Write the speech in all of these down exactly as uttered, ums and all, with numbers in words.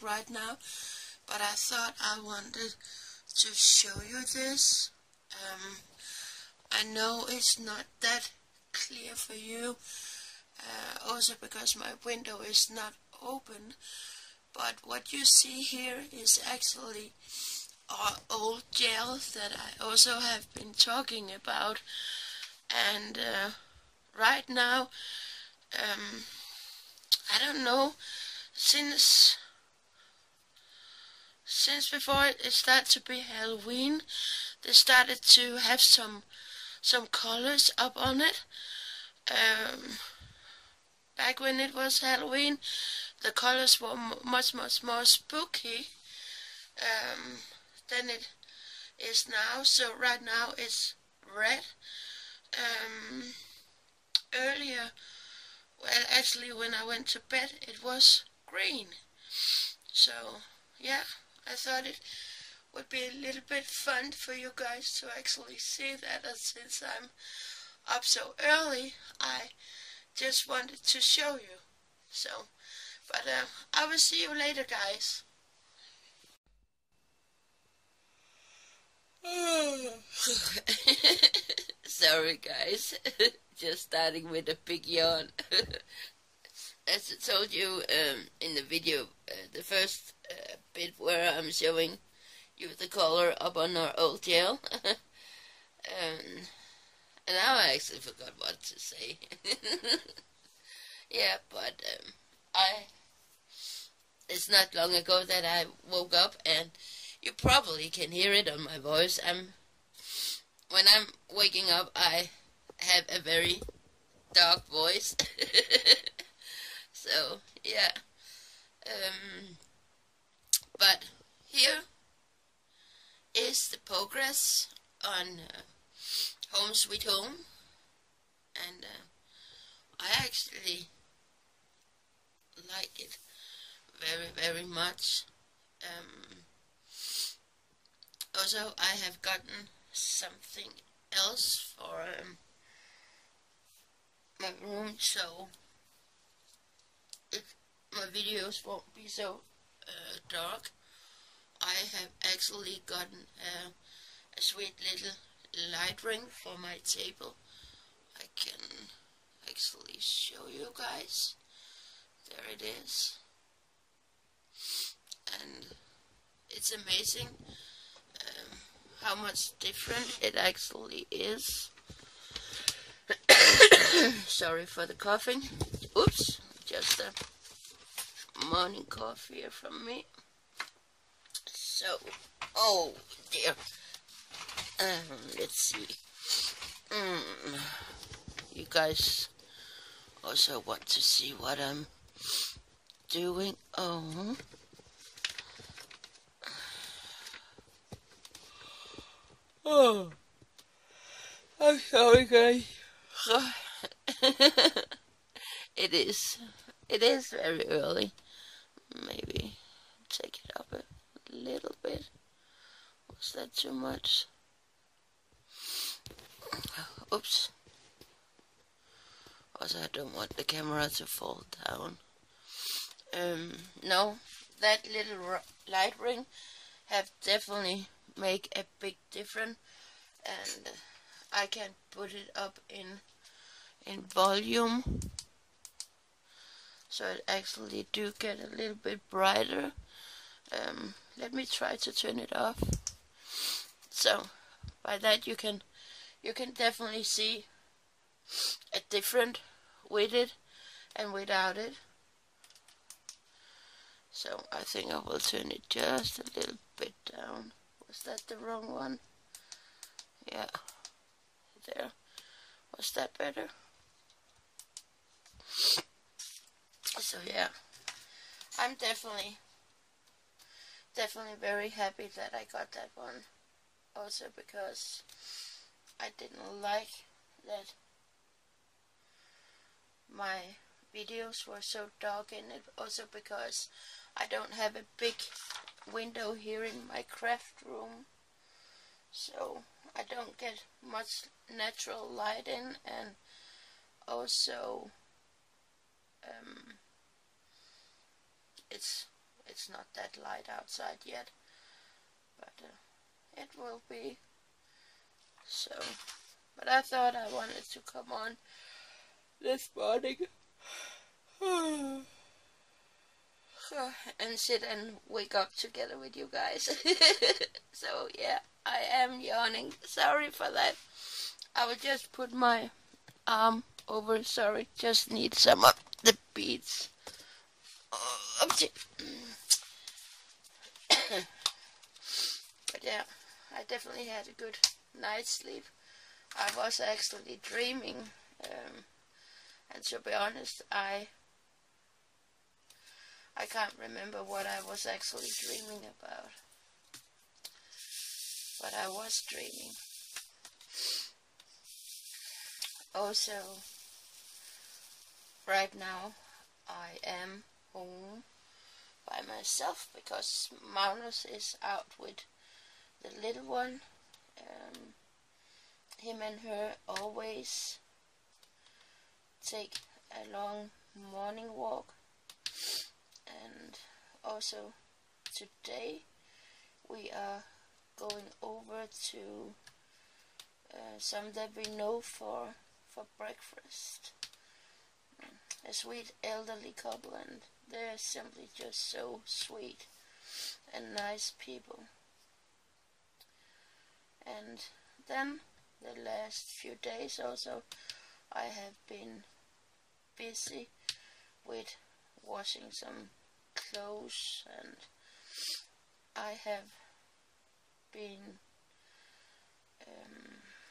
right now, but I thought I wanted to show you this. Um, I know it's not that clear for you, uh, also because my window is not open, but what you see here is actually our old gel that I also have been talking about. And uh, right now, um, I don't know, since since before it started to be Halloween, they started to have some some colors up on it. Um, back when it was Halloween, the colors were m much much more spooky um, than it is now. So right now it's red. Um, earlier, well, actually when I went to bed, it was green. So yeah, I thought it would be a little bit fun for you guys to actually see that, and since I'm up so early, I just wanted to show you. So, but uh, I will see you later, guys. Sorry guys, just starting with a big yawn. As I told you um, in the video, uh, the first uh, bit where I'm showing you the color up on our old gel. um, and now I actually forgot what to say. Yeah, but um, I it's not long ago that I woke up, and you probably can hear it on my voice. I'm when I'm waking up, I have a very dark voice. So yeah, um, but here is the progress on uh, Home Sweet Home, and uh, I actually like it very very much. Um, also, I have gotten something else for um, my room, so if my videos won't be so uh, dark. I have actually gotten uh, a sweet little light ring for my table. I can actually show you guys. There it is. And it's amazing um, how much different it actually is. Sorry for the coughing. Oops, just a morning cough here from me. So, oh dear. Um, let's see. Mm, you guys also want to see what I'm doing. Oh. Oh. I'm sorry, guys. It is. It is very early. Maybe take it up a little bit. Was that too much? Oops. Also, I don't want the camera to fall down. Um, no, that little light ring have definitely make a big difference, and I can put it up in in volume, so it actually do get a little bit brighter. Um, let me try to turn it off. So by that you can you can definitely see a different with it and without it. So I think I will turn it just a little bit down. Was that the wrong one? Yeah, there. Was that better? So yeah, I'm definitely definitely very happy that I got that one. Also because I didn't like that my videos were so dark in it. Also because I don't have a big window here in my craft room, so I don't get much natural light in, and also um, it's it's not that light outside yet, but uh, it will be. So, but I thought I wanted to come on this morning and sit and wake up together with you guys. So yeah, I am yawning. Sorry for that. I will just put my arm over. Sorry, just need some of the beads. Oh, but yeah, I definitely had a good night's sleep. I was actually dreaming, um, and to be honest, I I can't remember what I was actually dreaming about, but I was dreaming. Also, right now I am home by myself because Magnus is out with the little one. Um, him and her always take a long morning walk, and also today we are going over to uh, some that we know for for breakfast. A sweet elderly couple, and they're simply just so sweet and nice people. And then the last few days also I have been busy with washing some clothes, and I have been um,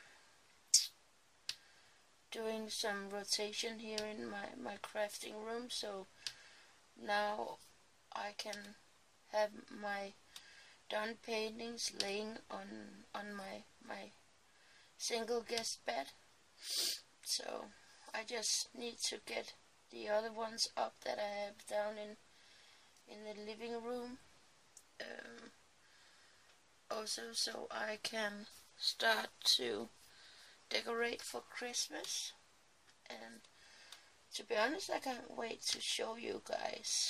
doing some rotation here in my, my crafting room, so now I can have my done paintings laying on on my my single guest bed. So I just need to get the other ones up that I have down in in the living room, um, also so I can start to decorate for Christmas. And to be honest, I can't wait to show you guys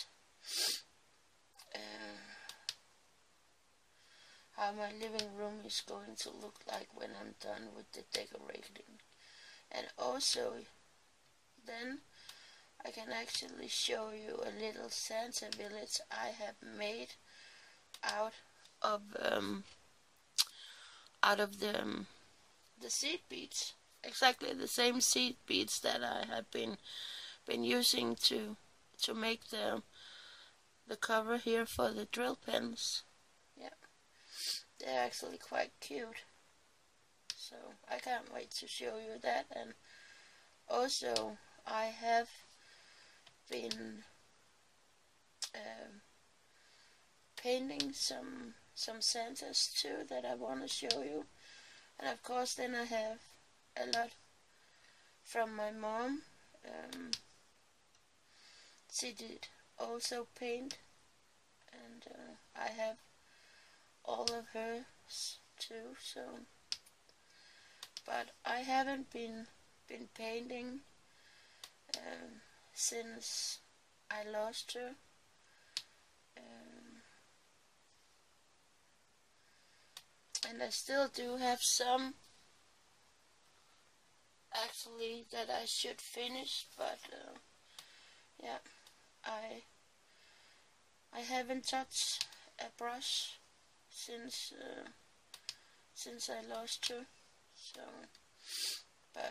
uh, how my living room is going to look like when I'm done with the decorating. And also then I can actually show you a little Santa village I have made out of um, out of the um, the seed beads, exactly the same seed beads that I have been been using to to make the the cover here for the drill pens. Yeah, they're actually quite cute, so I can't wait to show you that. And also I have been um, painting some some Santas too that I want to show you. And of course then I have a lot from my mom. Um, she did also paint, and uh, I have all of hers too. So, but I haven't been been painting um, since I lost her. Um, and I still do have some actually that I should finish, but uh, yeah, I I haven't touched a brush since uh, since I lost her. So, but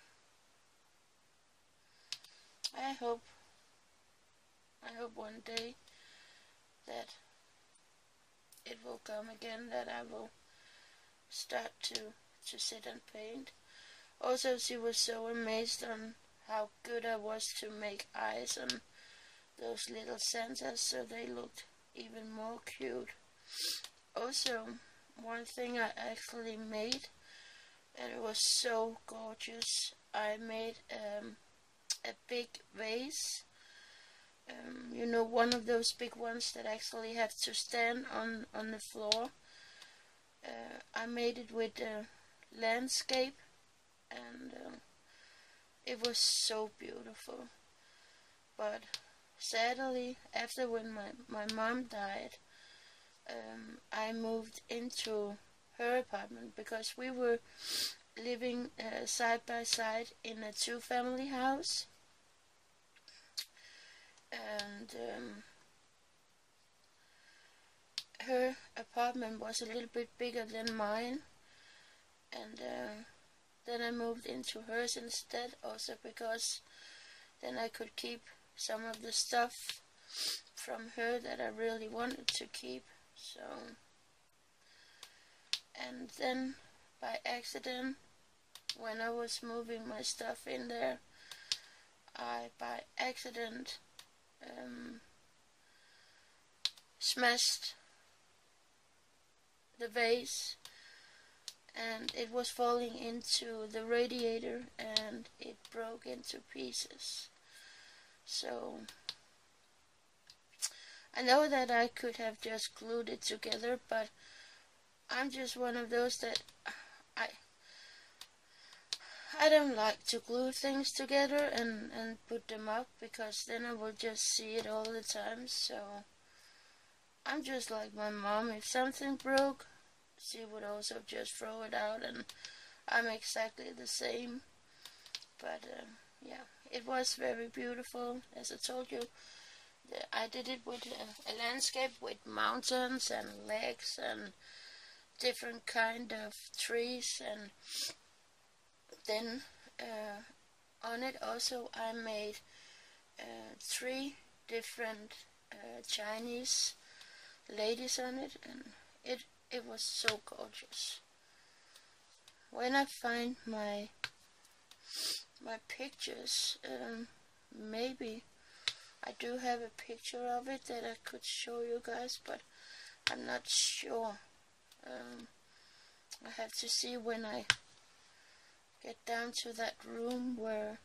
I hope I hope one day that it will come again, that I will start to to sit and paint. Also, she was so amazed on how good I was to make eyes on those little Santas, so they looked even more cute. Also, one thing I actually made, and it was so gorgeous, I made um, a big vase. Um, you know, one of those big ones that actually have to stand on, on the floor. Uh, I made it with a landscape, and uh, it was so beautiful. But sadly, after when my, my mom died, um, I moved into her apartment because we were living uh, side by side in a two-family house, and um, her apartment was a little bit bigger than mine, and uh, then I moved into hers instead, also because then I could keep some of the stuff from her that I really wanted to keep. So, and then by accident, when I was moving my stuff in there, I by accident um, smashed the vase, and it was falling into the radiator and it broke into pieces. So I know that I could have just glued it together, but I'm just one of those that I I don't like to glue things together and, and put them up, because then I will just see it all the time. So I'm just like my mom. If something broke, she would also just throw it out, and I'm exactly the same. But uh, yeah, it was very beautiful. As I told you, I did it with a, a landscape with mountains and lakes and different kind of trees, and then uh, on it also I made uh, three different uh, Chinese ladies on it, and it it was so gorgeous. When I find my my pictures, um, maybe I do have a picture of it that I could show you guys, but I'm not sure. Um, I have to see when I get down to that room where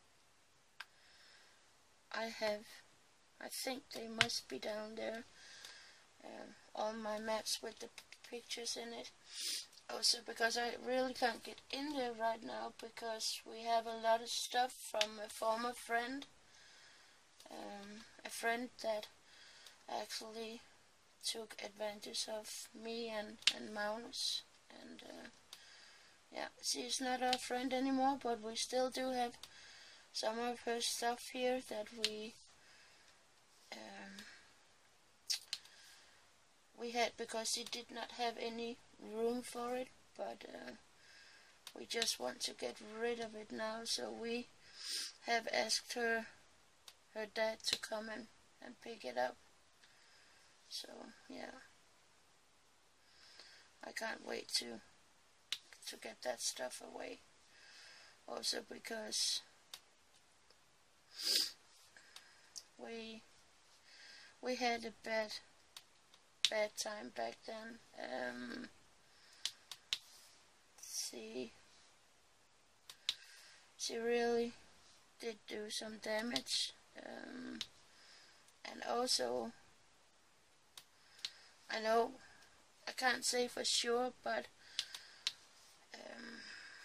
I have, I think they must be down there, um, all my maps with the pictures in it. Also because I really can't get in there right now, because we have a lot of stuff from a former friend, um, a friend that actually took advantage of me and, and Magnus, and uh, yeah, she's not our friend anymore, but we still do have some of her stuff here that we um, we had, because she did not have any room for it, but uh, we just want to get rid of it now, so we have asked her her dad to come and, and pick it up. So yeah, I can't wait to to get that stuff away. Also because we we had a bad bad time back then. Um, see, she really did do some damage, um, and also I know I can't say for sure, but um,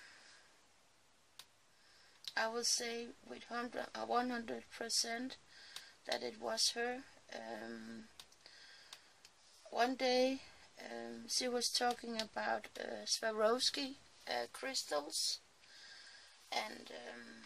I will say with one hundred percent that it was her. Um, one day um, she was talking about uh, Swarovski uh, crystals, and um,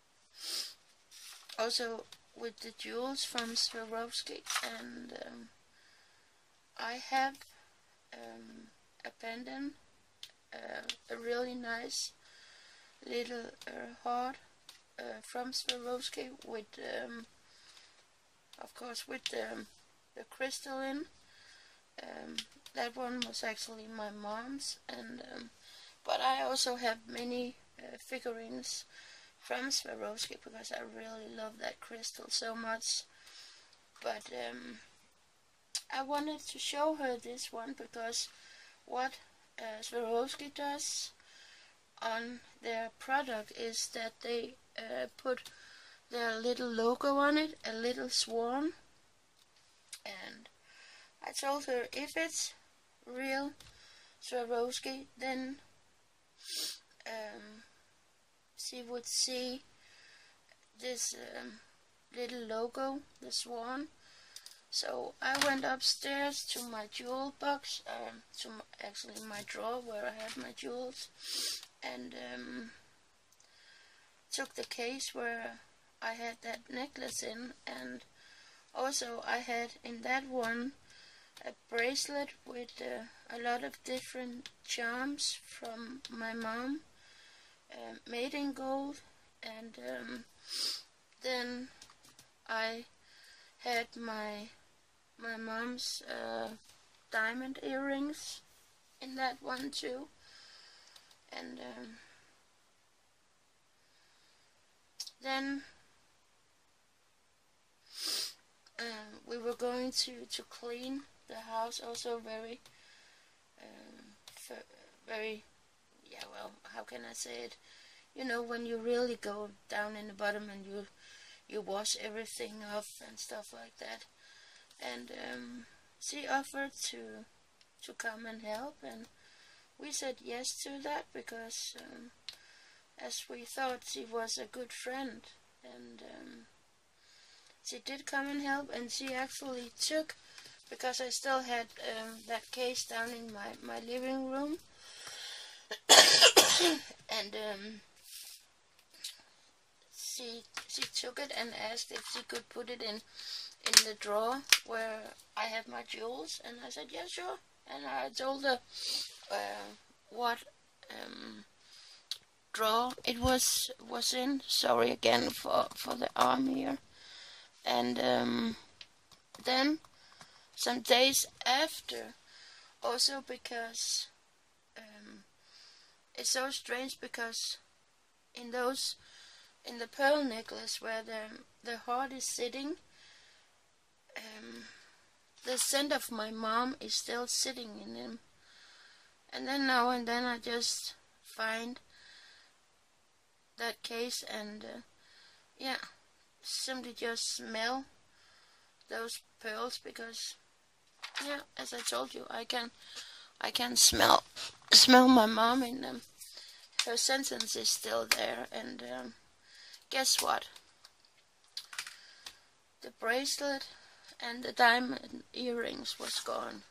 also with the jewels from Swarovski, and um, I have um, a pendant, uh, a really nice little uh, heart uh, from Swarovski with um, of course with um, the crystal in. Um, that one was actually my mom's, and um, but I also have many uh, figurines from Swarovski because I really love that crystal so much. But um, I wanted to show her this one because what uh, Swarovski does on their product is that they uh, put their little logo on it, a little swan, and I told her if it's real Swarovski, then um, she would see this um, little logo, the swan. So I went upstairs to my jewel box, um, to my, actually my drawer where I have my jewels, and um, took the case where I had that necklace in, and also I had in that one a bracelet with uh, a lot of different charms from my mom, uh, made in gold, and um, then I had my my mom's uh, diamond earrings in that one too, and um, then uh, we were going to to clean the house, also very um, very yeah, well, how can I say it, you know, when you really go down in the bottom and you you wash everything off and stuff like that. And um, she offered to to come and help, and we said yes to that because um, as we thought she was a good friend, and um, she did come and help, and she actually took, because I still had um, that case down in my, my living room, and um, she she took it and asked if she could put it in in the drawer where I have my jewels, and I said yeah, sure. And I told her uh, what um, drawer it was was in. Sorry again for for the arm here. And um, then some days after, also because um, it's so strange, because in those in the pearl necklace where the the heart is sitting, um, the scent of my mom is still sitting in him. And then now and then I just find that case and uh, yeah, simply just smell those pearls, because yeah, as I told you, I can I can smell smell my mom in them. Her sentence is still there, and um, guess what? The bracelet and the diamond earrings was gone.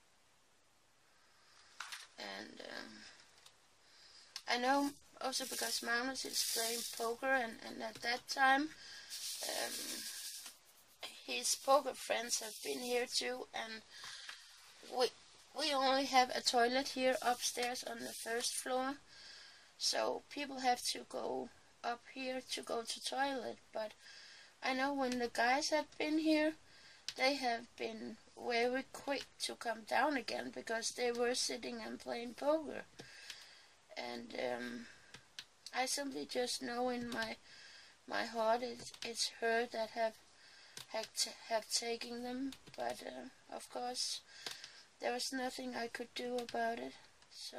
And um, I know also because Magnus is playing poker, and, and at that time um, his poker friends have been here too, and we we only have a toilet here upstairs on the first floor, so people have to go up here to go to toilet. But I know when the guys have been here, they have been very quick to come down again, because they were sitting and playing poker. And um, I simply just know in my my heart it's, it's her that have have, t have taken them. But uh, of course there was nothing I could do about it. So,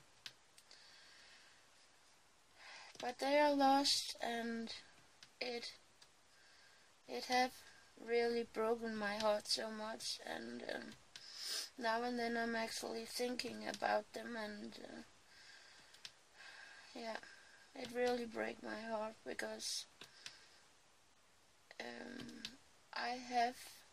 but they are lost, and it it have really broken my heart so much. And um, now and then I'm actually thinking about them, and uh, yeah, it really breaks my heart, because um, I have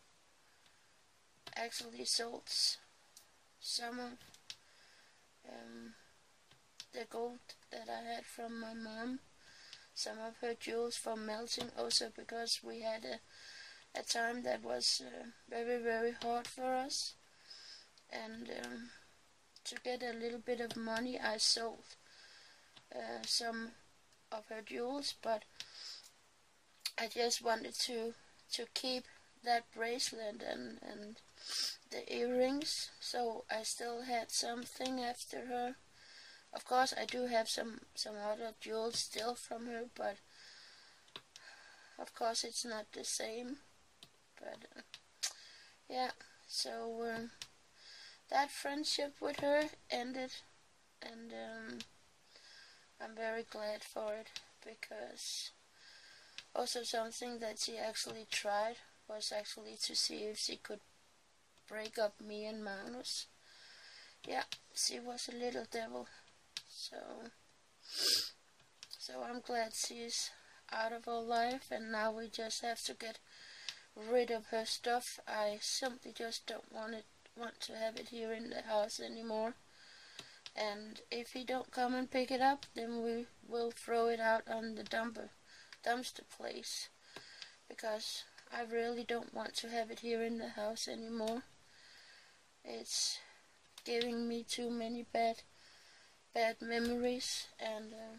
actually sold some of um, the gold that I had from my mom, some of her jewels from melting, also because we had a, a time that was uh, very very hard for us, and um, to get a little bit of money I sold uh, some of her jewels. But I just wanted to to keep that bracelet and, and the earrings, so I still had something after her. Of course I do have some, some other jewels still from her, but of course it's not the same. But uh, yeah, so um, that friendship with her ended, and um, I'm very glad for it, because also something that she actually tried was actually to see if she could break up me and Magnus. Yeah, she was a little devil. So, so I'm glad she's out of our life, and now we just have to get rid of her stuff. I simply just don't want it want to have it here in the house anymore. And if he don't come and pick it up, then we will throw it out on the dumper, dumpster place, because I really don't want to have it here in the house anymore. It's giving me too many bad bad memories, and uh,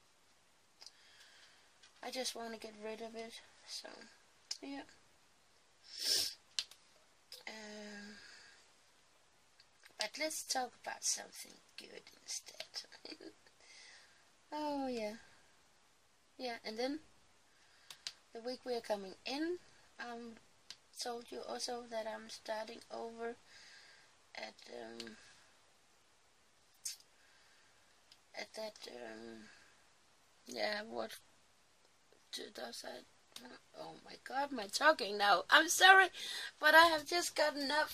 I just want to get rid of it. So yeah. Um, but let's talk about something good instead. Oh yeah, yeah. And then the week we are coming in, um, told you also that I'm starting over at um, at that um, yeah. What does that? Oh my God, my talking now. I'm sorry, but I have just gotten up.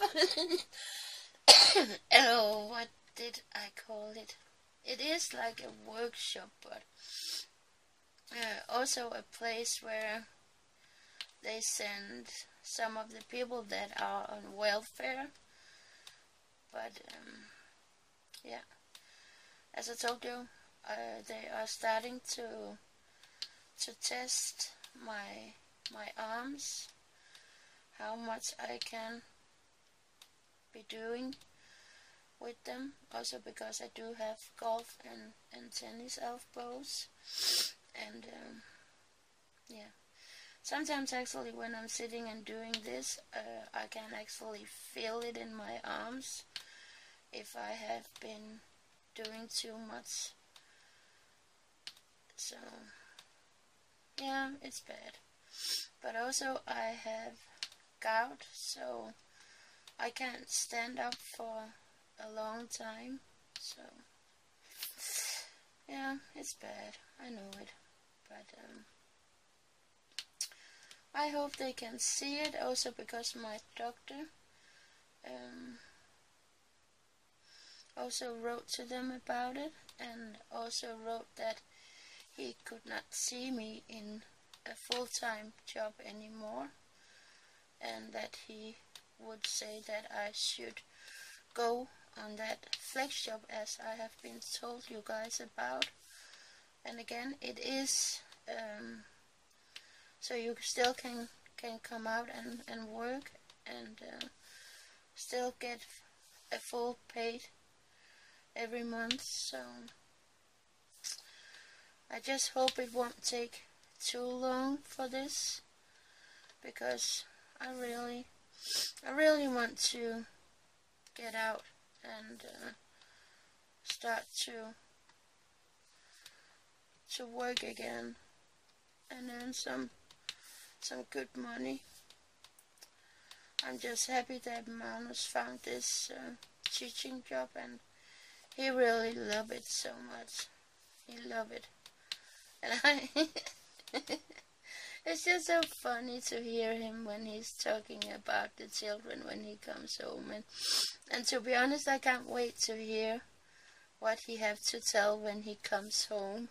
Oh, what did I call it? It is like a workshop, but uh, also a place where they send some of the people that are on welfare. But um, yeah, as I told you, uh, they are starting to to test my my arms, how much I can be doing with them, also because I do have golf and, and tennis elbows, and um, yeah, sometimes actually when I'm sitting and doing this, uh, I can actually feel it in my arms if I have been doing too much. So yeah, it's bad. But also I have gout, so I can't stand up for a long time. So yeah, it's bad. I know it. But um, I hope they can see it, also because my doctor um, also wrote to them about it, and also wrote that he could not see me in a full-time job anymore, and that he would say that I should go on that flex job as I have been told you guys about. And again, it is um, so you still can can come out and, and work and uh, still get a full paid every month. So I just hope it won't take too long for this, because I really I really want to get out and uh, start to to work again and earn some some good money. I'm just happy that Magnus found this uh, teaching job, and he really loved it so much. He loved it, and I it's just so funny to hear him when he's talking about the children when he comes home, and and to be honest, I can't wait to hear what he have to tell when he comes home.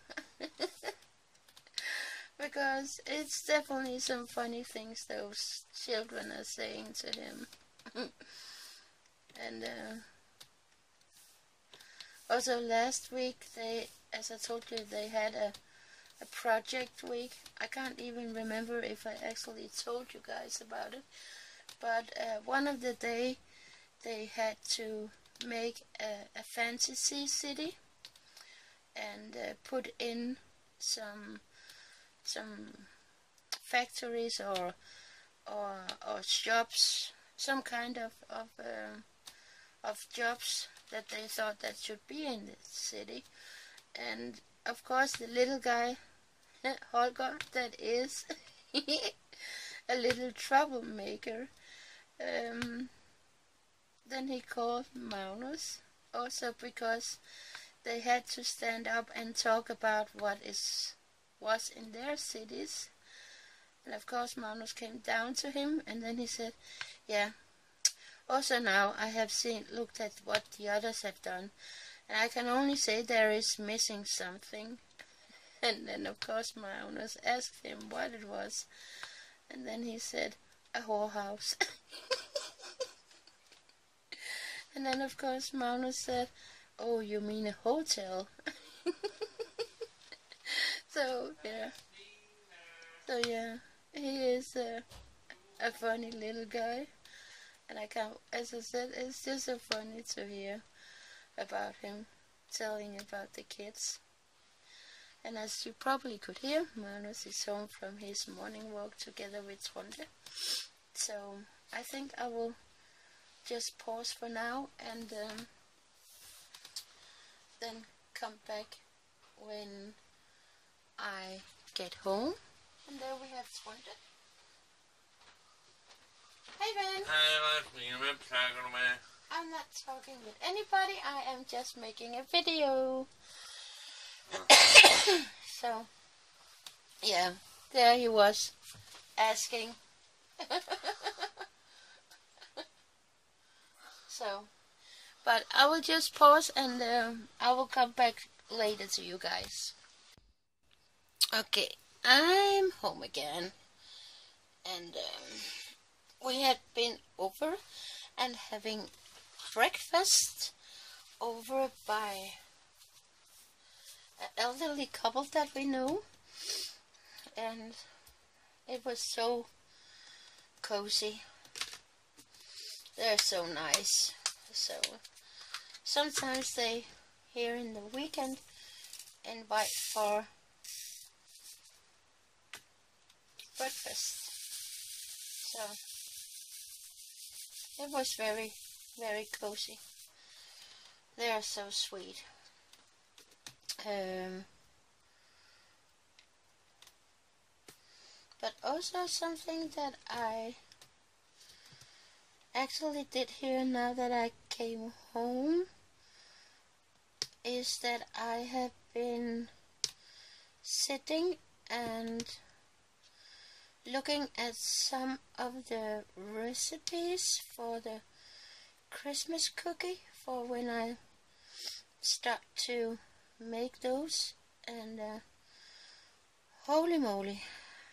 Because it's definitely some funny things those children are saying to him. And uh, also last week, they, as I told you, they had a, a project week. I can't even remember if I actually told you guys about it. But uh, one of the day, they had to make a, a fantasy city and uh, put in some some factories or or or shops, some kind of of uh, of jobs that they thought that should be in the city. And of course, the little guy, Holger, that is a little troublemaker. Um, then he called Magnus, also because they had to stand up and talk about what is was in their cities. And of course Magnus came down to him, and then he said, yeah, also now I have seen looked at what the others have done, and I can only say there is missing something. And then of course Magnus asked him what it was, and then he said, a whorehouse. And then of course Magnus said, oh, you mean a hotel? So yeah, so yeah, he is a, a funny little guy, and I can't, as I said, it's just so funny to hear about him telling about the kids. And as you probably could hear, Magnus is home from his morning walk together with Trunte. So I think I will just pause for now and um, then come back when I get home. And there we have Trunte. Hey Ben! I'm not talking with anybody, I am just making a video. So, yeah, there he was, asking. So, but I will just pause and um, I will come back later to you guys. Okay, I'm home again, and um, we had been over and having breakfast over by an elderly couple that we know, and it was so cozy. They're so nice. So sometimes they here in the weekend invite for breakfast. So it was very, very cozy. They are so sweet. Um, but also something that I actually did here now that I came home is that I have been sitting and looking at some of the recipes for the Christmas cookie for when I start to make those, and uh, holy moly,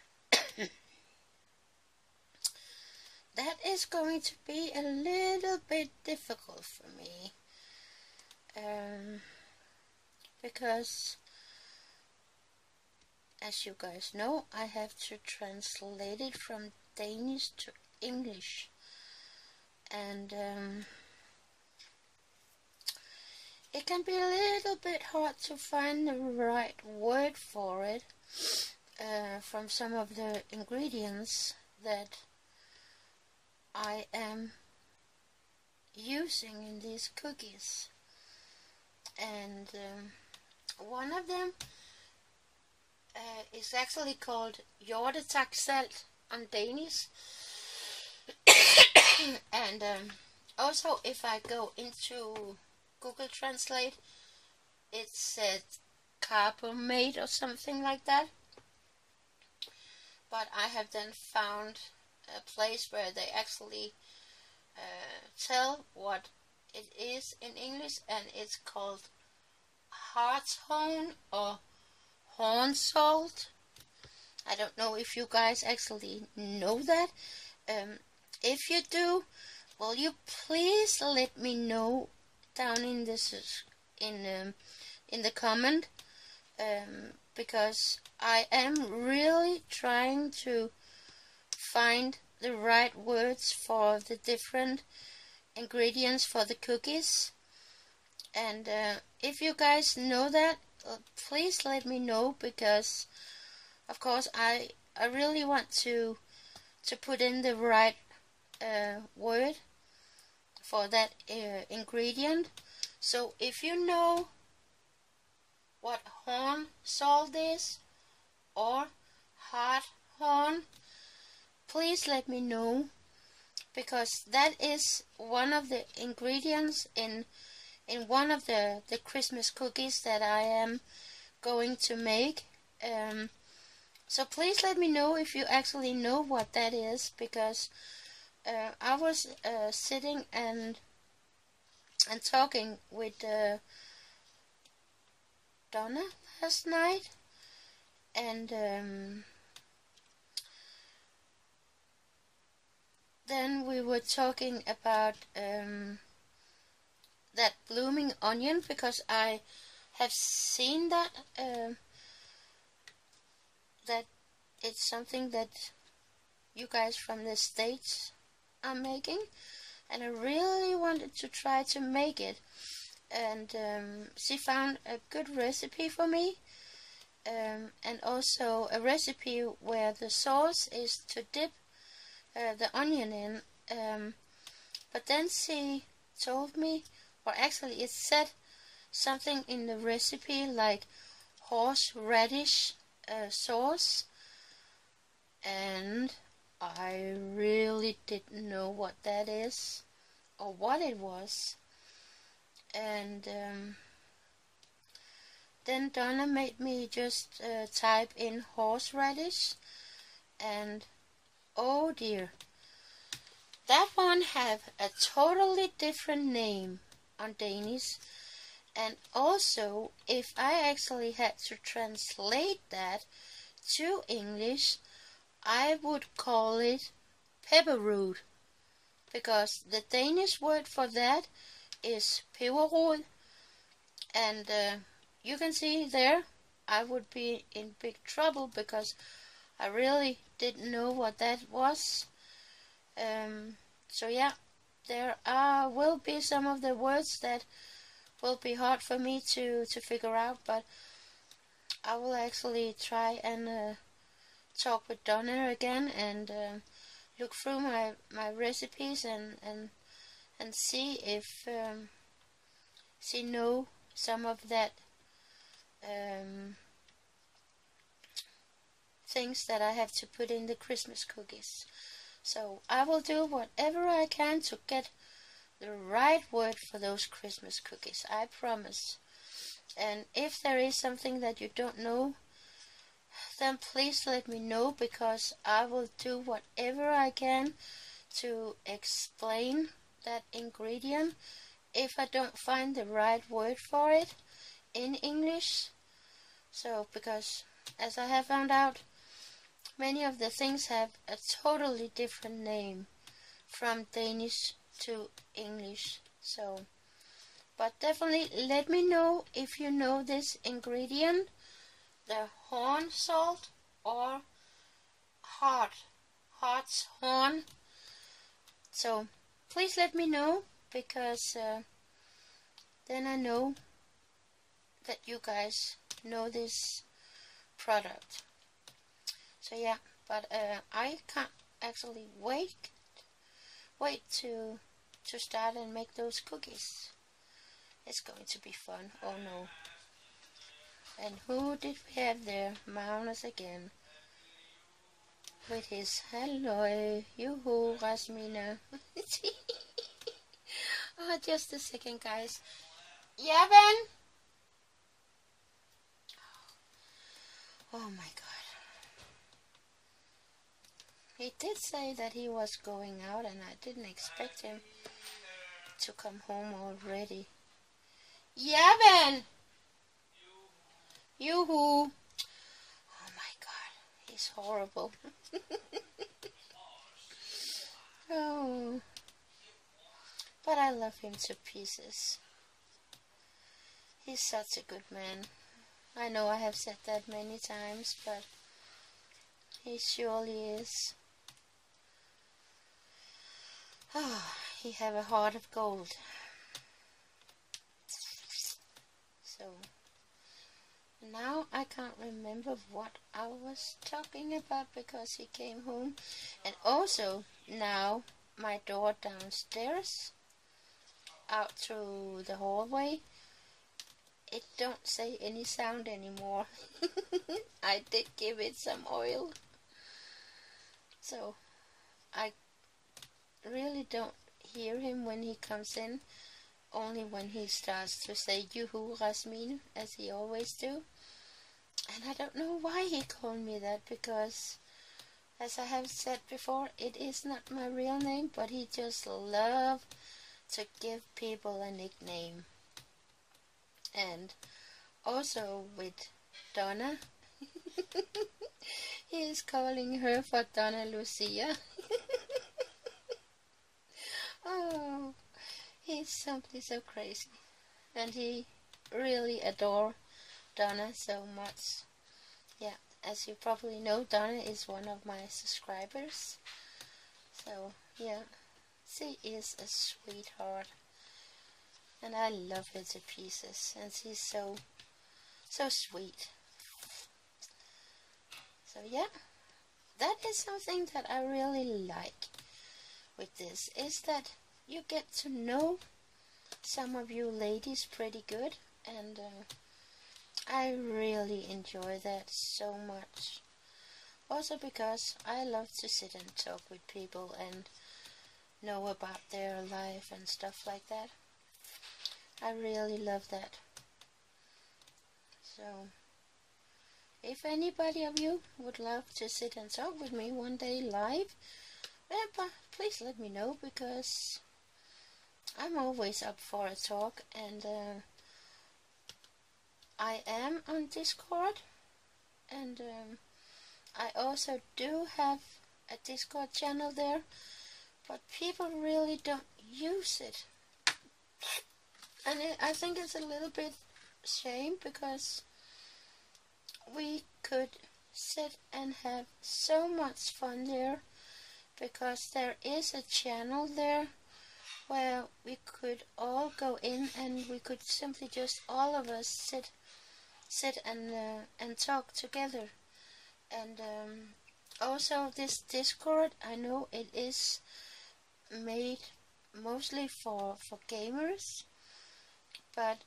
that is going to be a little bit difficult for me, um, because as you guys know, I have to translate it from Danish to English, and um, it can be a little bit hard to find the right word for it uh, from some of the ingredients that I am using in these cookies. And um, one of them uh, is actually called hjortetakksalt on Danish. And um, also if I go into Google Translate, it said carbonate or something like that. But I have then found a place where they actually uh, tell what it is in English, and it's called hartshorn or horn salt. I don't know if you guys actually know that. Um, if you do, will you please let me know down in this in um, in the comment, um, because I am really trying to find the right words for the different ingredients for the cookies, and uh, if you guys know that, uh, please let me know, because of course I I really want to to put in the right uh, word for that uh, ingredient. So if you know what horn salt is or hard horn, please let me know, because that is one of the ingredients in in one of the the Christmas cookies that I am going to make. Um, so please let me know if you actually know what that is, because uh, I was uh, sitting and and talking with uh, Donna last night, And um, then we were talking about um, that blooming onion, because I have seen that uh, that it's something that you guys from the States are making, and I really wanted to try to make it. And um, she found a good recipe for me, um, and also a recipe where the sauce is to dip uh, the onion in. Um, but then she told me, or actually it said something in the recipe like horseradish uh, sauce, and I really didn't know what that is or what it was. And um, then Donna made me just uh, type in horseradish, and oh dear, that one have a totally different name on Danish. And also, if I actually had to translate that to English, I would call it pepper root, because the Danish word for that is peberrod. And uh, you can see there, I would be in big trouble because I really didn't know what that was. Um, so yeah, there are will be some of the words that will be hard for me to, to figure out, but I will actually try and uh, talk with Donna again and uh, look through my, my recipes and, and and see if um, she know some of that um, things that I have to put in the Christmas cookies. So I will do whatever I can to get the right word for those Christmas cookies, I promise. And if there is something that you don't know, then please let me know, because I will do whatever I can to explain that ingredient if I don't find the right word for it in English. So, because as I have found out, many of the things have a totally different name from Danish to English. So, but definitely let me know if you know this ingredient, the horn salt or heart, heart's horn. So please let me know, because uh, then I know that you guys know this product. So yeah, but uh, I can't actually wait wait to to start and make those cookies. It's going to be fun. Oh no. And who did we have there? Magnus again. With his hello, yoo-hoo, Rasmina. Oh, just a second, guys. Yeah, Ben? Oh my god. He did say that he was going out, and I didn't expect him to come home already. Yeah, Ben? Yoo-hoo. Oh my god, he's horrible. Oh. But I love him to pieces. He's such a good man. I know I have said that many times, but he surely is. Oh, he have a heart of gold. So, now I can't remember what I was talking about, because he came home. And also, now my door downstairs, out through the hallway, it don't say any sound anymore. I did give it some oil. So, I really don't hear him when he comes in, only when he starts to say yoo-hoo, Rasmine, as he always do. And I don't know why he called me that, because as I have said before, it is not my real name, but he just loves to give people a nickname. And also with Donna, He is calling her for Donna Lucia. Oh, he's simply so crazy. And he really adores Donna so much. Yeah, as you probably know, Donna is one of my subscribers. So, yeah, she is a sweetheart. And I love her to pieces. And she's so, so sweet. So, yeah, that is something that I really like with this, is that you get to know some of you ladies pretty good. And uh, I really enjoy that so much. Also because I love to sit and talk with people and know about their life and stuff like that. I really love that. So, if anybody of you would love to sit and talk with me one day live, well, please let me know, because I'm always up for a talk. And uh, I am on Discord, and um, I also do have a Discord channel there, but people really don't use it. And it, I think it's a little bit shame, because we could sit and have so much fun there, because there is a channel there where we could all go in and we could simply just all of us sit sit and uh, and talk together. And um, also this Discord, I know it is made mostly for for gamers, but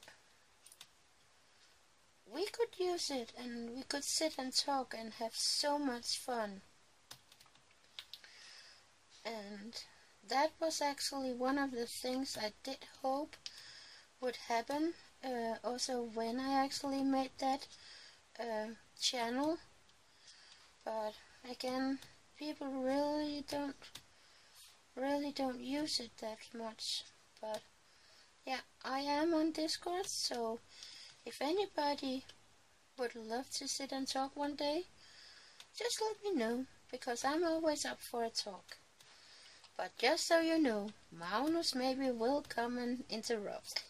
we could use it and we could sit and talk and have so much fun. And that was actually one of the things I did hope would happen uh, also when I actually made that uh, channel. But again, people really don't really don't use it that much. But yeah, I am on Discord, so if anybody would love to sit and talk one day, just let me know, because I'm always up for a talk. But just so you know, Magnus maybe will come and interrupt.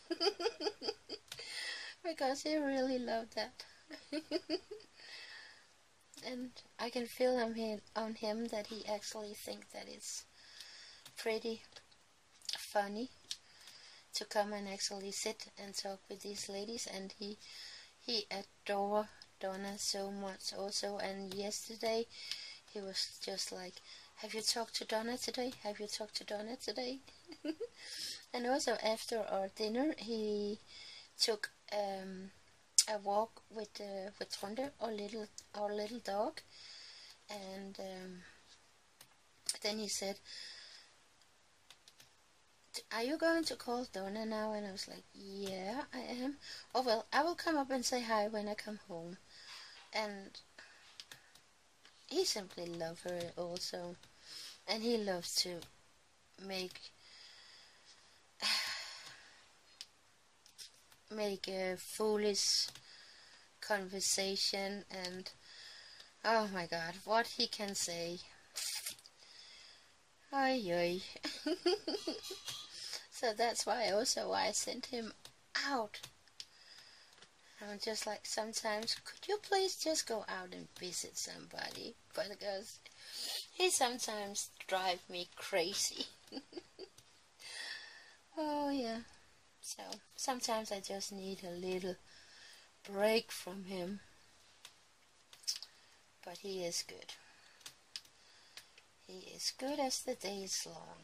Because he really loved that. And I can feel on him, on him that he actually thinks that it's pretty funny to come and actually sit and talk with these ladies. And he he adores Donna so much also. And yesterday he was just like, have you talked to Donna today? Have you talked to Donna today? And also after our dinner, he took um, a walk with uh, with Thunder, our little our little dog. And um, then he said, are you going to call Donna now? And I was like, yeah, I am. Oh, well, I will come up and say hi when I come home. And he simply loves her also. And he loves to make make a foolish conversation. And oh my god, what he can say. Ay, ay. So that's why also I sent him out. I'm just like, sometimes, could you please just go out and visit somebody? Because he sometimes drives me crazy. Oh yeah. So sometimes I just need a little break from him. But he is good. He is good as the day is long.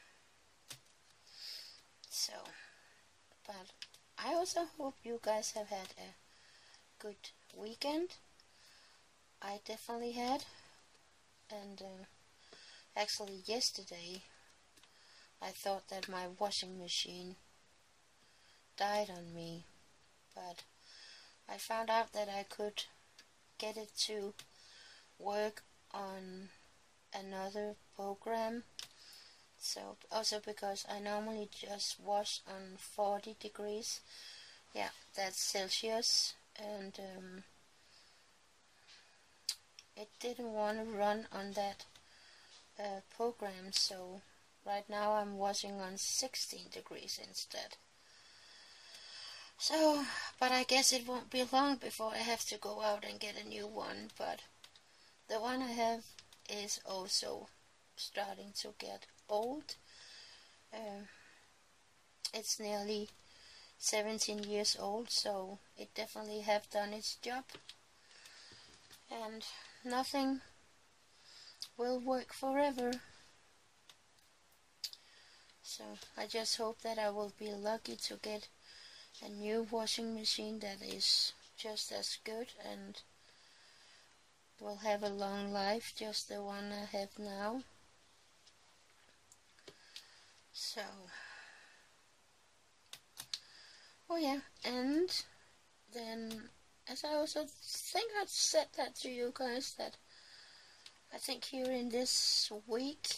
So, but I also hope you guys have had a good weekend. I definitely had. And uh, actually yesterday I thought that my washing machine died on me, but I found out that I could get it to work on another program. So also because I normally just wash on forty degrees, yeah, that's Celsius. And um, it didn't want to run on that uh, program, so right now I'm washing on sixteen degrees instead. So, but I guess it won't be long before I have to go out and get a new one, but the one I have is also starting to get old. Uh, it's nearly seventeen years old, so it definitely have done its job, and nothing will work forever. So I just hope that I will be lucky to get a new washing machine that is just as good and will have a long life, just the one I have now. So, oh yeah, and then, as I also think I said that to you guys, that I think here in this week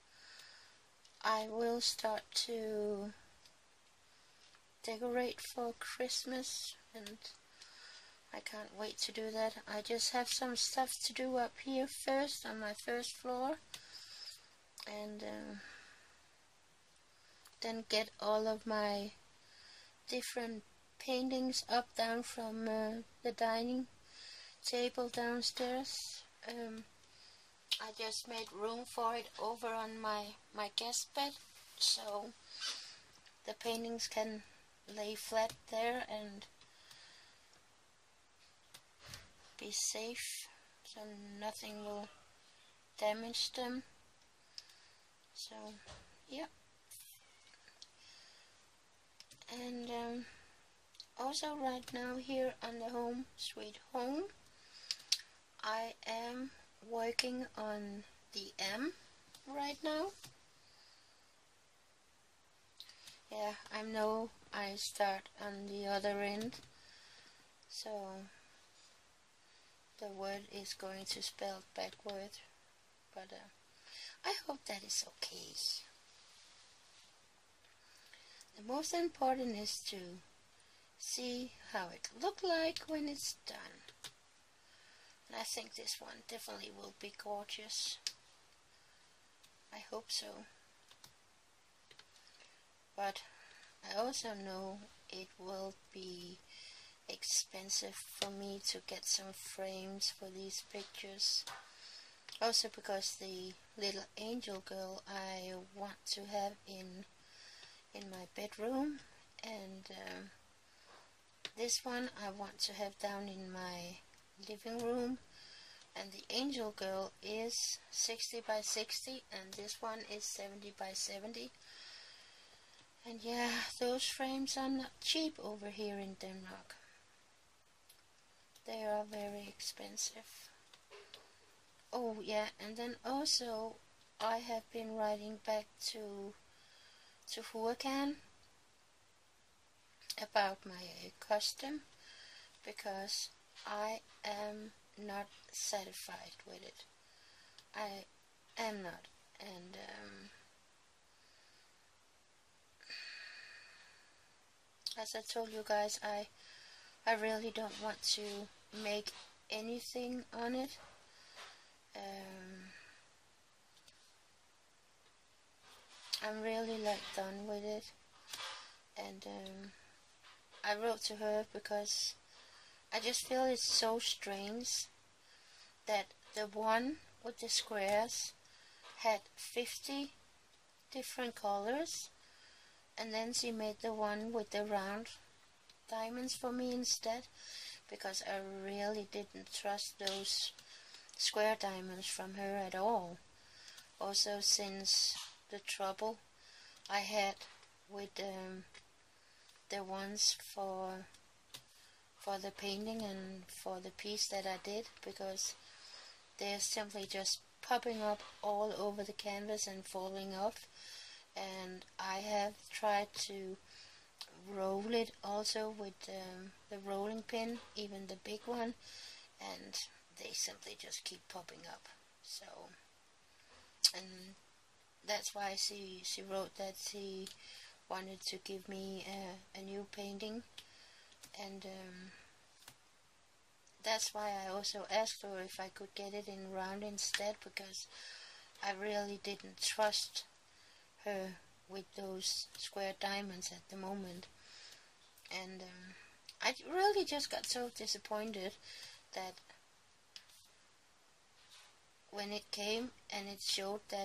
I will start to decorate for Christmas, and I can't wait to do that. I just have some stuff to do up here first on my first floor, and uh, then get all of my different paintings up down from uh, the dining table downstairs. Um, I just made room for it over on my, my guest bed, so the paintings can lay flat there and be safe, so nothing will damage them. So yeah, and um, also right now here on the Home Sweet Home, I am working on the M right now. Yeah, I know I start on the other end, so the word is going to spell backward, but uh, I hope that is okay. The most important is to see how it look like when it's done. And I think this one definitely will be gorgeous. I hope so. But I also know it will be expensive for me to get some frames for these pictures. Also because the little angel girl I want to have in in my bedroom, and um, this one I want to have down in my living room, and the angel girl is sixty by sixty and this one is seventy by seventy. And yeah, those frames are not cheap over here in Denmark. They are very expensive. Oh yeah, and then also I have been writing back to to Huracan about my costume, because I am not satisfied with it. I am not, and um, as I told you guys, I I really don't want to make anything on it. Um, I'm really like done with it, and um, I wrote to her because I just feel it's so strange that the one with the squares had fifty different colors, and then she made the one with the round diamonds for me instead, because I really didn't trust those square diamonds from her at all. Also, since the trouble I had with um, the ones for for the painting and for the piece that I did, because they're simply just popping up all over the canvas and falling off, and I have tried to roll it also with um, the rolling pin, even the big one, and they simply just keep popping up. So, and that's why she she wrote that she wanted to give me a, a new painting, and um, that's why I also asked her if I could get it in round instead, because I really didn't trust her with those square diamonds at the moment. And um, I really just got so disappointed that when it came and it showed that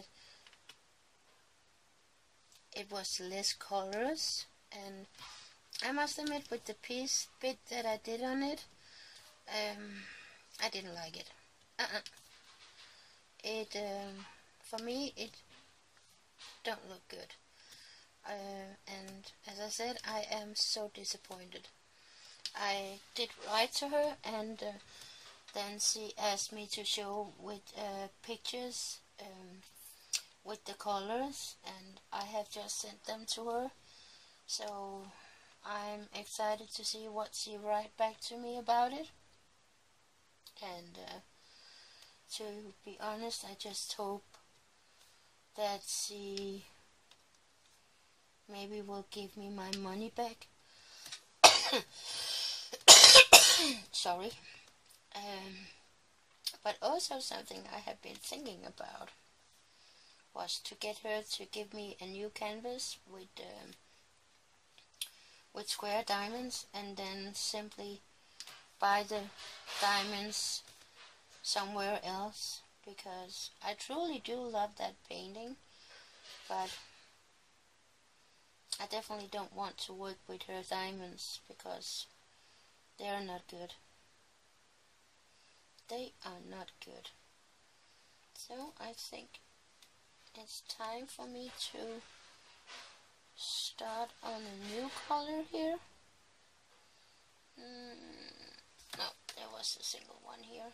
it was less colors, and I must admit with the piece bit that I did on it, um, I didn't like it. Uh-uh. It, um, for me, it don't look good. Uh, and as I said, I am so disappointed. I did write to her, and uh, then she asked me to show with uh, pictures um, with the colors, and I have just sent them to her. So I'm excited to see what she write back to me about it. And uh, to be honest, I just hope that she maybe will give me my money back. Sorry. Um, but also something I have been thinking about was to get her to give me a new canvas with um, with square diamonds, and then simply buy the diamonds somewhere else, because I truly do love that painting, but I definitely don't want to work with her diamonds because they're not good. They are not good. So I think it's time for me to start on a new color here. Mm, no, there was a single one here.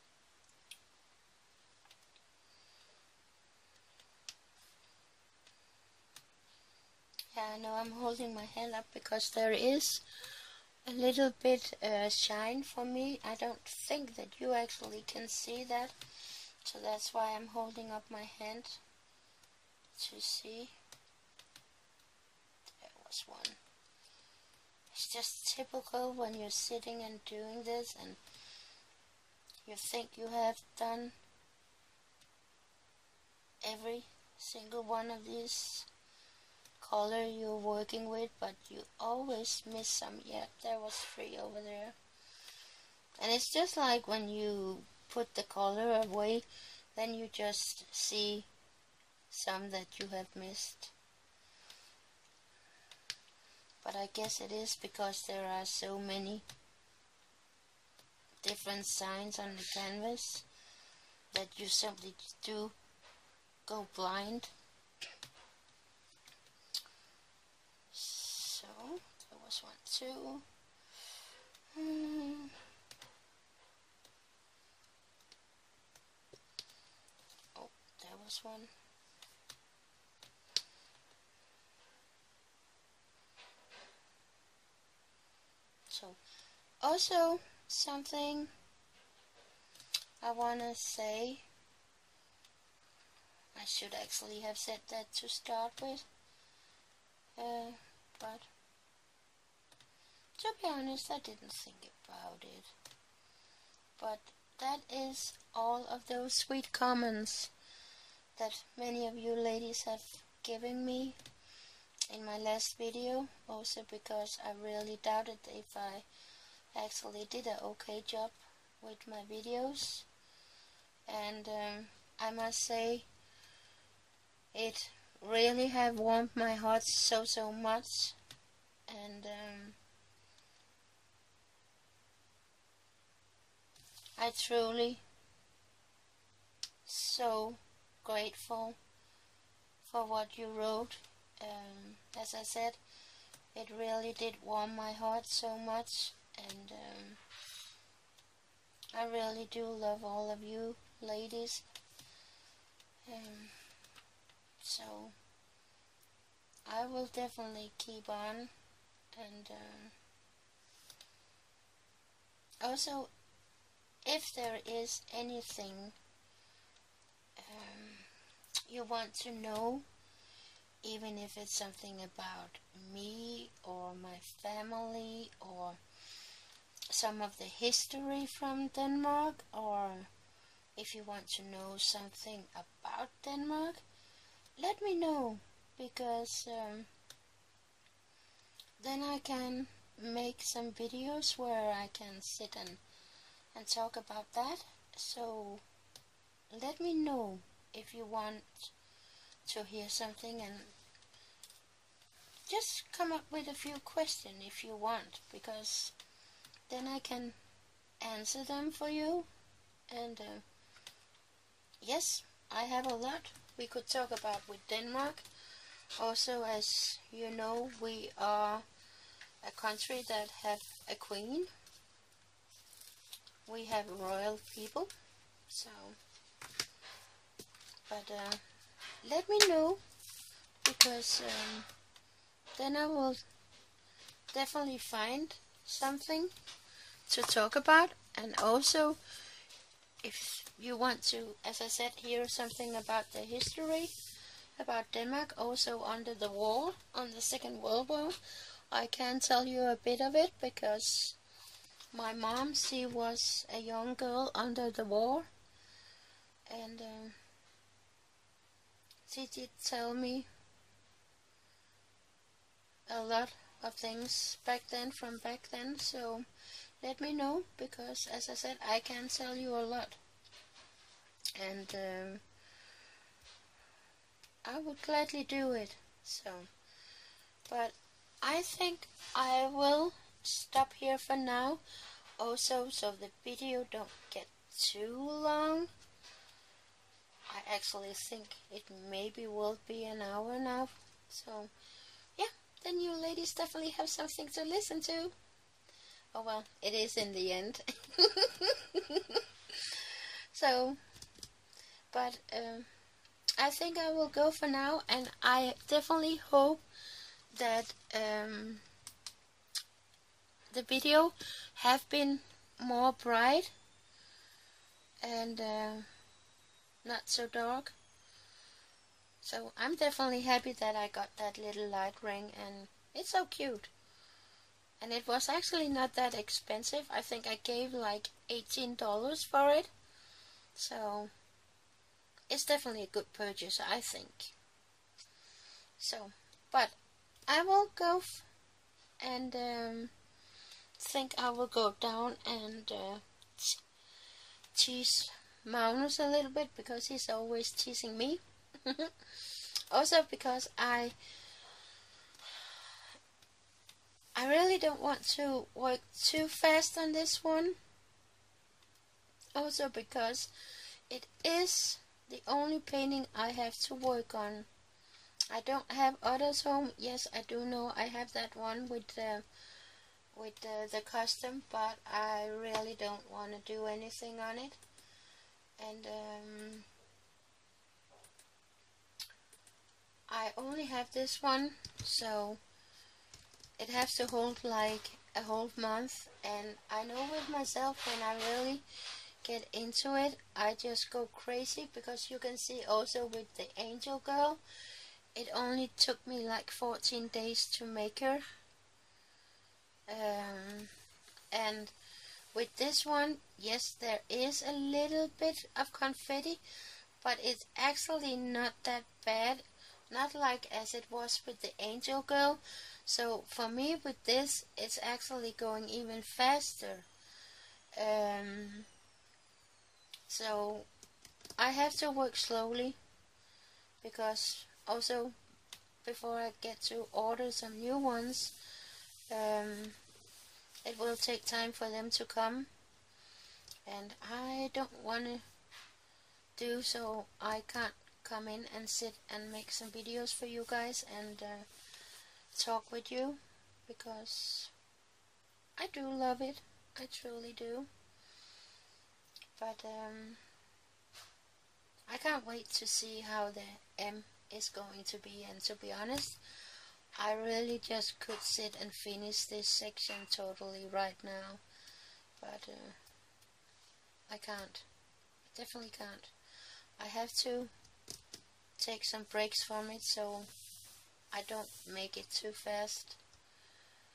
Yeah, I know I'm holding my hand up because there is a little bit uh, shine for me. I don't think that you actually can see that, so that's why I'm holding up my hand to see. There was one. It's just typical when you're sitting and doing this and you think you have done every single one of these color you're working with, but you always miss some. Yeah, there was three over there. And it's just like when you put the color away, then you just see some that you have missed. But I guess it is because there are so many different signs on the canvas that you simply do go blind. So there was one, two. Hmm. Oh, there was one. So also something I wanna say, I should actually have said that to start with, uh, but to be honest, I didn't think about it. But that is all of those sweet comments that many of you ladies have given me in my last video, also because I really doubted if I actually did an okay job with my videos. And um, I must say, it really have warmed my heart so so much, and um, I truly so grateful for what you wrote. Um, as I said, it really did warm my heart so much, and um, I really do love all of you ladies. Um, so I will definitely keep on, and um, also if there is anything um, you want to know, even if it's something about me or my family or some of the history from Denmark, or if you want to know something about Denmark, let me know, because um, then I can make some videos where I can sit and, and talk about that. So let me know if you want to hear something, and just come up with a few questions if you want, because then I can answer them for you. And uh, yes, I have a lot we could talk about with Denmark. Also, as you know, we are a country that have a queen. We have royal people. So, but uh, let me know, because um, then I will definitely find something to talk about. And also, if you want to, as I said, hear something about the history about Denmark, also under the war, on the Second World War, I can tell you a bit of it, because my mom, she was a young girl under the war, and uh, she did tell me a lot of things back then, from back then. So let me know, because as I said, I can tell you a lot, and um, I would gladly do it. So, but I think I will stop here for now, also so the video don't get too long. I actually think it maybe will be an hour now. So yeah, then you ladies definitely have something to listen to. Oh well, it is in the end. So, but um, I think I will go for now, and I definitely hope that um, the video have been more bright and uh, not so dark. So I'm definitely happy that I got that little light ring, and it's so cute. And it was actually not that expensive. I think I gave like eighteen dollars for it. So it's definitely a good purchase, I think. So, but I will go f and um, think I will go down and uh, tease Magnus a little bit, because he's always teasing me. Also because I I really don't want to work too fast on this one. Also because it is the only painting I have to work on. I don't have others home. Yes, I do know I have that one with the with the, the custom, but I really don't want to do anything on it. And um, I only have this one, so it has to hold like a whole month. And I know with myself, when I really get into it, I just go crazy, because you can see also with the angel girl, it only took me like fourteen days to make her. Um, and with this one, yes, there is a little bit of confetti, but it's actually not that bad. Not like as it was with the angel girl. So for me with this, it's actually going even faster. Um, so I have to work slowly, because also before I get to order some new ones, um, it will take time for them to come, and I don't want to do so. I can't come in and sit and make some videos for you guys and uh, talk with you, because I do love it. I truly do. But um, I can't wait to see how the M is going to be, and to be honest, I really just could sit and finish this section totally right now, but uh, I can't. I definitely can't. I have to take some breaks from it, so I don't make it too fast.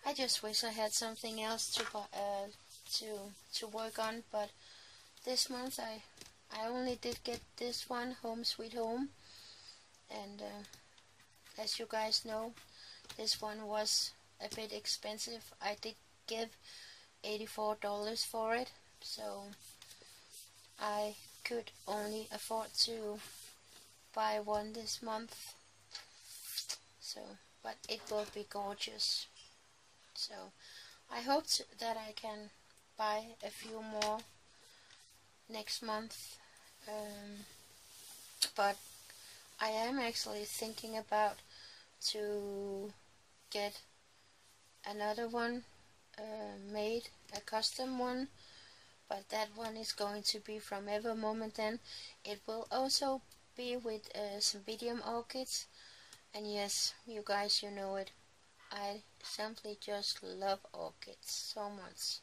I just wish I had something else to uh, to to work on, but this month I I only did get this one, Home Sweet Home, and uh, as you guys know, this one was a bit expensive. I did give eighty-four dollars for it, so I could only afford to buy one this month. So, but it will be gorgeous. So, I hope that I can buy a few more next month. Um, but I am actually thinking about to get another one uh, made, a custom one, but that one is going to be from Evermoment. Then it will also be with uh, some medium orchids, and yes, you guys, you know it, I simply just love orchids so much.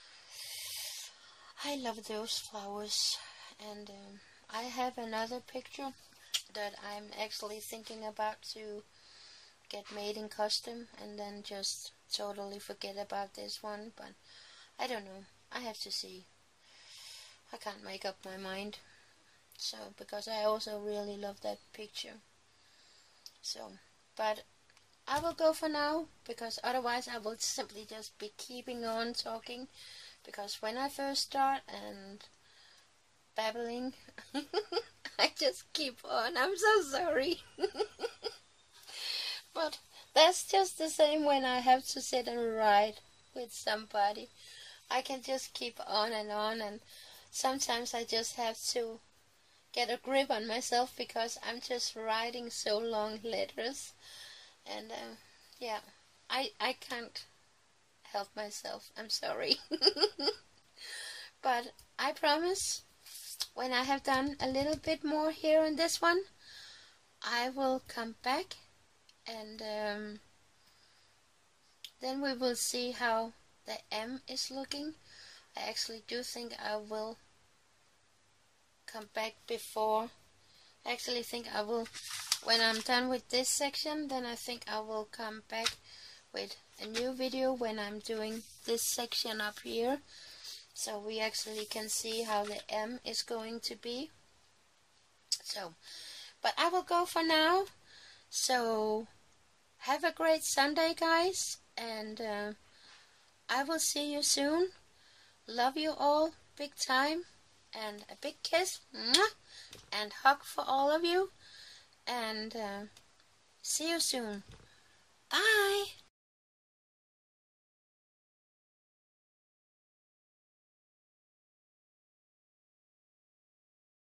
I love those flowers, and um, I have another picture that I'm actually thinking about to get made in custom, and then just totally forget about this one, but I don't know, I have to see. I can't make up my mind, so, because I also really love that picture. So, but I will go for now, because otherwise I will simply just be keeping on talking, because when I first start and babbling, I just keep on. I'm so sorry. But that's just the same when I have to sit and write with somebody. I can just keep on and on, and sometimes I just have to get a grip on myself, because I'm just writing so long letters, and uh, yeah, I I can't help myself. I'm sorry. But I promise, when I have done a little bit more here on this one, I will come back, and um, then we will see how the M is looking. I actually do think I will come back before. I actually think I will, when I'm done with this section, then I think I will come back with a new video when I'm doing this section up here, so we actually can see how the M is going to be. So, but I will go for now. So, have a great Sunday, guys, and uh, I will see you soon. Love you all big time, and a big kiss, mwah, and hug for all of you, and uh, see you soon. Bye.